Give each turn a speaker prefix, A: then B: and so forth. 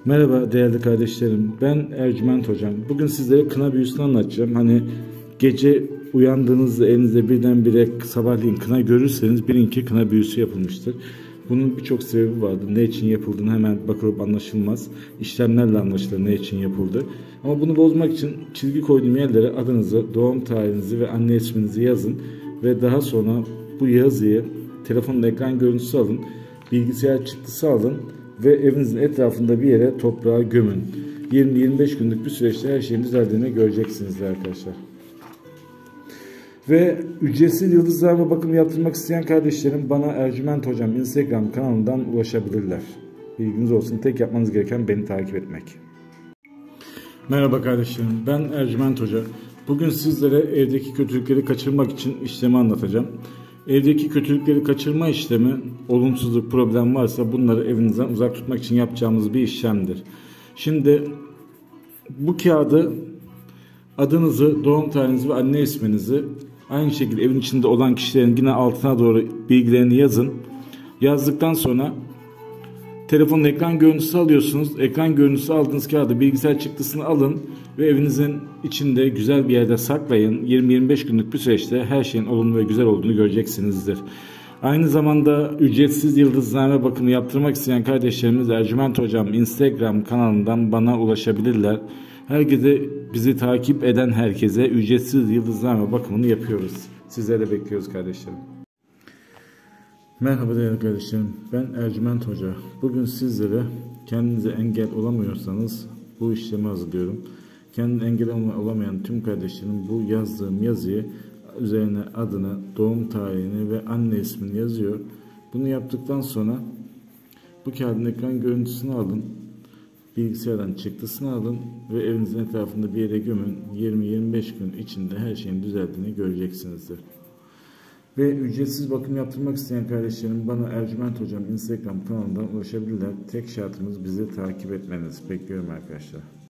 A: Merhaba değerli kardeşlerim, ben Ercüment Hocam. Bugün sizlere kına büyüsünü anlatacağım. Hani gece uyandığınızda elinizde birdenbire sabahleyin kına görürseniz bilin ki kına büyüsü yapılmıştır. Bunun birçok sebebi vardır. Ne için yapıldığını hemen bakılıp anlaşılmaz. İşlemlerle anlaşılır ne için yapıldı. Ama bunu bozmak için çizgi koyduğum yerlere adınızı, doğum tarihinizi ve anne isminizi yazın. Ve daha sonra bu yazıyı telefonun ekran görüntüsü alın, bilgisayar çıktısı alın ve evinizin etrafında bir yere toprağa gömün. 20-25 günlük bir süreçte her şeyin düzeldiğini göreceksiniz arkadaşlar. Ve ücretsiz yıldızlarla bakım yaptırmak isteyen kardeşlerim bana Ercüment Hocam Instagram kanalından ulaşabilirler. Bilginiz olsun, tek yapmanız gereken beni takip etmek. Merhaba kardeşlerim, ben Ercüment Hoca. Bugün sizlere evdeki kötülükleri kaçırmak için işlemi anlatacağım. Evdeki kötülükleri kaçırma işlemi, olumsuzluk, problem varsa bunları evinizden uzak tutmak için yapacağımız bir işlemdir. Şimdi bu kağıdı adınızı, doğum tarihinizi ve anne isminizi aynı şekilde evin içinde olan kişilerin yine altına doğru bilgilerini yazın. Yazdıktan sonra telefonun ekran görüntüsü alıyorsunuz. Ekran görüntüsü aldığınız kağıdı bilgisayar çıktısını alın ve evinizin içinde güzel bir yerde saklayın. 20-25 günlük bir süreçte her şeyin olumlu ve güzel olduğunu göreceksinizdir. Aynı zamanda ücretsiz yıldızlarla bakımı yaptırmak isteyen kardeşlerimiz Ercüment Hocam Instagram kanalından bana ulaşabilirler. Herkese, bizi takip eden herkese ücretsiz yıldızlarla bakımını yapıyoruz. Sizleri bekliyoruz kardeşlerim. Merhaba değerli kardeşlerim, ben Ercüment Hoca. Bugün sizlere kendinize engel olamıyorsanız bu işlemi hazırlıyorum. Kendine engel olamayan tüm kardeşlerim bu yazdığım yazıyı üzerine adını, doğum tarihini ve anne ismini yazıyor. Bunu yaptıktan sonra bu kağıdın ekran görüntüsünü alın, bilgisayardan çıktısını alın ve evinizin etrafında bir yere gömün. 20-25 gün içinde her şeyin düzeldiğini göreceksinizdir. Ve ücretsiz bakım yaptırmak isteyen kardeşlerim bana Ercüment Hocam Instagram kanalından ulaşabilirler. Tek şartımız bizi takip etmeniz. Bekliyorum arkadaşlar.